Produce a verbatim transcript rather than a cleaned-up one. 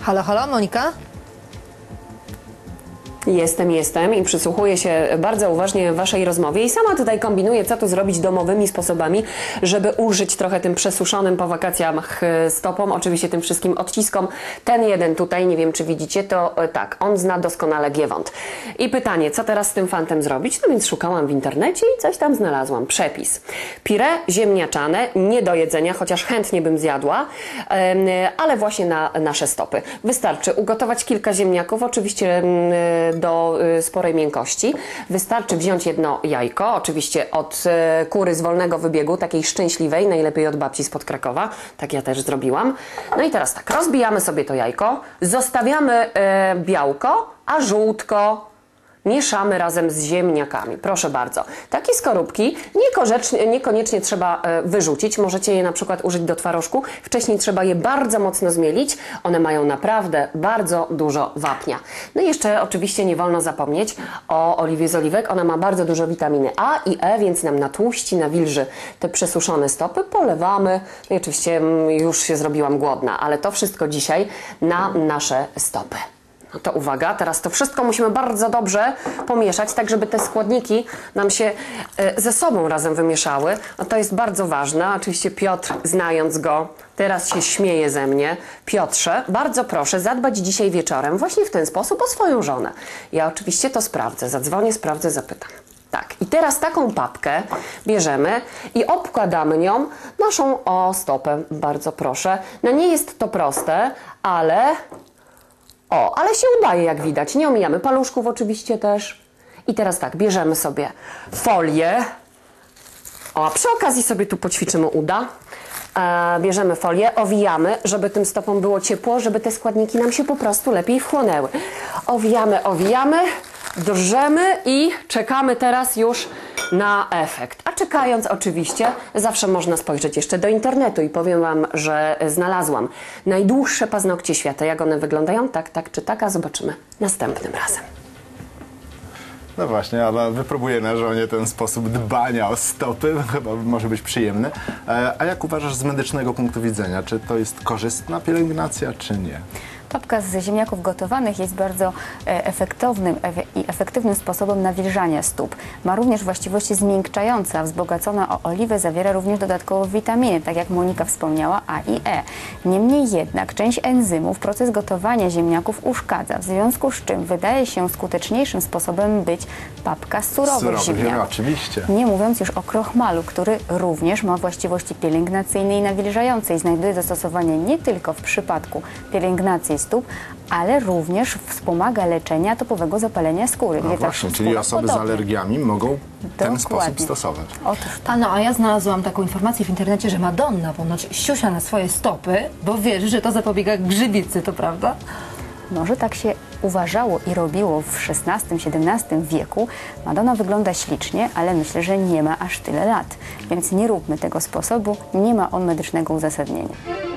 Halo, halo, Monika? Jestem, jestem i przysłuchuję się bardzo uważnie waszej rozmowie i sama tutaj kombinuję, co tu zrobić domowymi sposobami, żeby ulżyć trochę tym przesuszonym po wakacjach stopom, oczywiście tym wszystkim odciskom. Ten jeden tutaj, nie wiem czy widzicie, to tak, on zna doskonale Giewont. I pytanie, co teraz z tym fantem zrobić? No więc szukałam w internecie i coś tam znalazłam. Przepis. Pire ziemniaczane, nie do jedzenia, chociaż chętnie bym zjadła, ale właśnie na nasze stopy. Wystarczy ugotować kilka ziemniaków, oczywiście do sporej miękkości. Wystarczy wziąć jedno jajko, oczywiście od kury z wolnego wybiegu, takiej szczęśliwej, najlepiej od babci spod Krakowa, tak ja też zrobiłam. No i teraz tak, rozbijamy sobie to jajko, zostawiamy e, białko, a żółtko mieszamy razem z ziemniakami. Proszę bardzo. Takie skorupki niekoniecznie, niekoniecznie trzeba e, wyrzucić. Możecie je na przykład użyć do twarożku. Wcześniej trzeba je bardzo mocno zmielić. One mają naprawdę bardzo dużo wapnia. No i jeszcze oczywiście nie wolno zapomnieć o oliwie z oliwek. Ona ma bardzo dużo witaminy A i E, więc nam natłuści, nawilży te przesuszone stopy. Polewamy. No i oczywiście mm, już się zrobiłam głodna, ale to wszystko dzisiaj na nasze stopy. No to uwaga, teraz to wszystko musimy bardzo dobrze pomieszać, tak żeby te składniki nam się ze sobą razem wymieszały. No to jest bardzo ważne. Oczywiście Piotr, znając go, teraz się śmieje ze mnie. Piotrze, bardzo proszę zadbać dzisiaj wieczorem właśnie w ten sposób o swoją żonę. Ja oczywiście to sprawdzę, zadzwonię, sprawdzę, zapytam. Tak, i teraz taką papkę bierzemy i obkładamy nią naszą o stopę. Bardzo proszę. No nie jest to proste, ale... O, ale się udaje, jak widać. Nie omijamy paluszków oczywiście też. I teraz tak, bierzemy sobie folię. O, a przy okazji sobie tu poćwiczymy uda. E, bierzemy folię, owijamy, żeby tym stopom było ciepło, żeby te składniki nam się po prostu lepiej wchłonęły. Owijamy, owijamy, drżemy i czekamy teraz już na efekt. A czekając oczywiście, zawsze można spojrzeć jeszcze do internetu i powiem wam, że znalazłam najdłuższe paznokcie świata. Jak one wyglądają? Tak, tak czy tak? A zobaczymy następnym razem. No właśnie, ale wypróbuję na żonie ten sposób dbania o stopy, chyba może być przyjemny. A jak uważasz z medycznego punktu widzenia, czy to jest korzystna pielęgnacja, czy nie? Papka z ziemniaków gotowanych jest bardzo efektownym i efektywnym sposobem nawilżania stóp. Ma również właściwości zmiękczające, a wzbogacona o oliwę zawiera również dodatkowo witaminy, tak jak Monika wspomniała, A i E. Niemniej jednak część enzymów proces gotowania ziemniaków uszkadza, w związku z czym wydaje się skuteczniejszym sposobem być papka z surowych Surowych ziemniaków. Oczywiście. Nie mówiąc już o krochmalu, który również ma właściwości pielęgnacyjne i nawilżające i znajduje zastosowanie nie tylko w przypadku pielęgnacji stóp, ale również wspomaga leczenia topowego zapalenia skóry. No właśnie, czyli osoby podobnie. z alergiami mogą ten sposób stosować. Otóż A no, a ja znalazłam taką informację w internecie, że Madonna ponoć siusia na swoje stopy, bo wierzy, że to zapobiega grzybicy, to prawda? Może tak się uważało i robiło w szesnastym siedemnastym wieku. Madonna wygląda ślicznie, ale myślę, że nie ma aż tyle lat. Więc nie róbmy tego sposobu, nie ma on medycznego uzasadnienia.